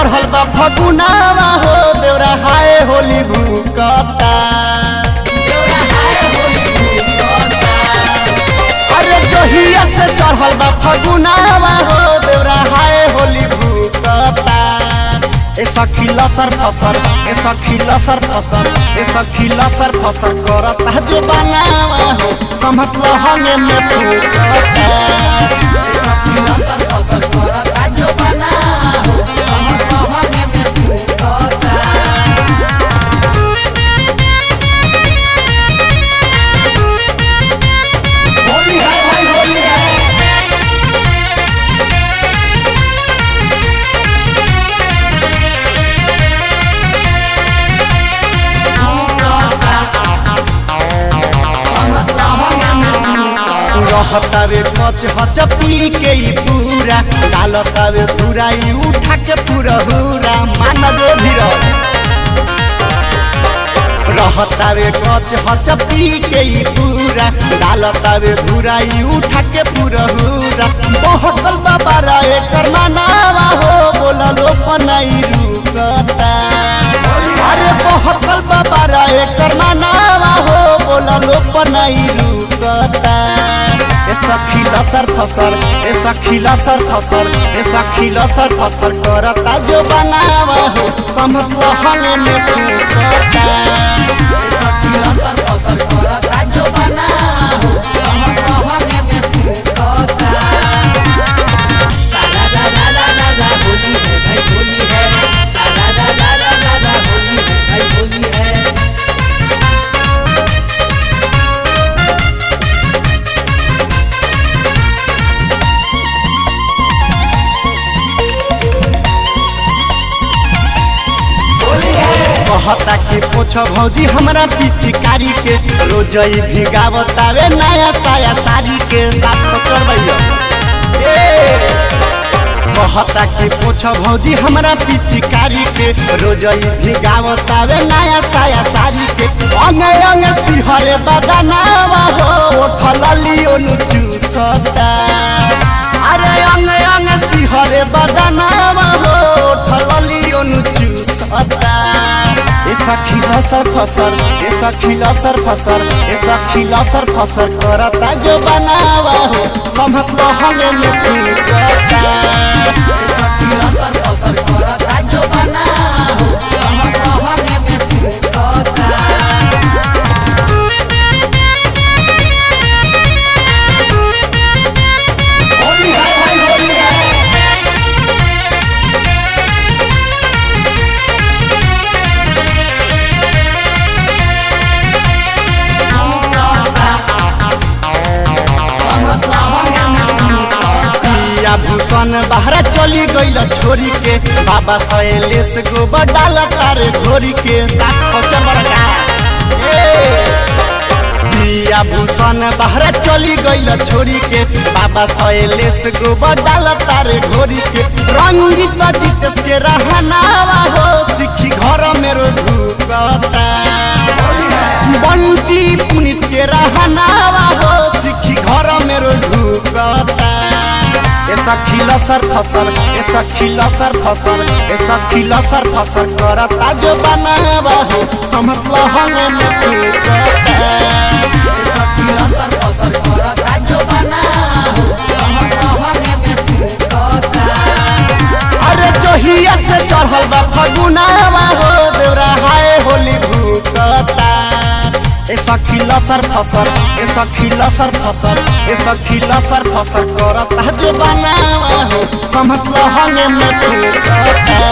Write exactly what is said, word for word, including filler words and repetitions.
चढ़ल बा फगुनावा हो देवरा हाय होली भूकता। अरे जहिया से चढ़ल बा फगुनावा हो देवरा हाय होली भूकता। ए सखी लसर फसर ए सखी लसर फसर ए सखी लसर फसर करता जो बनावा हो समझ लहंगे में फूकता। ए सखी लसर फसर करता जो बनावा हो समझ लहंगे में फूकता। होली है भाई होली है। रहतावे कच हच पी के पूरा डालतावे दुराई उठा के पूरा हुरा मान जो धीर। रहतावे कच हच पी के पूरा डालतावे दुराई उठा के पूरा हुरा। बहकल बाबा एकर मनावा हो बोला लो पनाई रुकता। अरे बहकल बाबा एकर मनावा हो बोला लो पनाई रुकता। ए सखी लसर फसर ए सखी लसर फसर ए सखी लसर फसर करता जो बनावा हो समझ लहंगे में फूकता। ए सखी लसर फसर करता जो बनावा हो समझ लहंगे में फूकता। ला ला ला ला ला ला होली है भाई होली है। ला ला ला ला ला ला होली है भाई होली है। कहता के पूछ भौजी हमरा पिचकारी के रोजई भिगावतावे नया साया साड़ी के साथ चढ़बैया। कहता के पूछ भौजी हमरा पिचकारी के रोजई भिगावतावे नया साया साड़ी के। अंग अंग सिहरे बदनावा हो उठल लियो नु चूसता। अरे अंग अंग सिहरे बदनावा हो उठल लियो नु चूसता। ए सखी लसर फसर ए सखी लसर फसर ए सखी लसर फसर करता जो बनावा हो समझ लहंगे में फूकता। ए सखी लसर फसर करता जो बनावा हो समझ लहंगे में फूकता। होली है भाई होली है। भूषण बाहर चली गईल छोरी के बाबा सैलेश गोबर डाल तारे घोरी के दिया। भूषण बाहर चली गईल छोरी के बाबा सैलेश गोबर डाल तारे घोरी के। रंजित जितेश के रहनावा हो सिखी घर मेरो ढूकता। बंटी पुनित के रहनावा हो सिखी घर मेरो ढूकता। ए सखी लसर फसर ए सखी लसर फसर ए सखी लसर फसर करता जो बनावा हो समझ लहंगे में फूकता। ए सखी लसर फसर करता जो बनावा हो समझ लहंगे में फूकता। अरे जहिया से चढ़ल बा फगुनावा हो देवरा हाय होली भूकता। ए सखी लसर फसर ए सखी लसर फसर ए सखी लसर फसर करता जो बनावा हो समझ लहंगे में फूकता।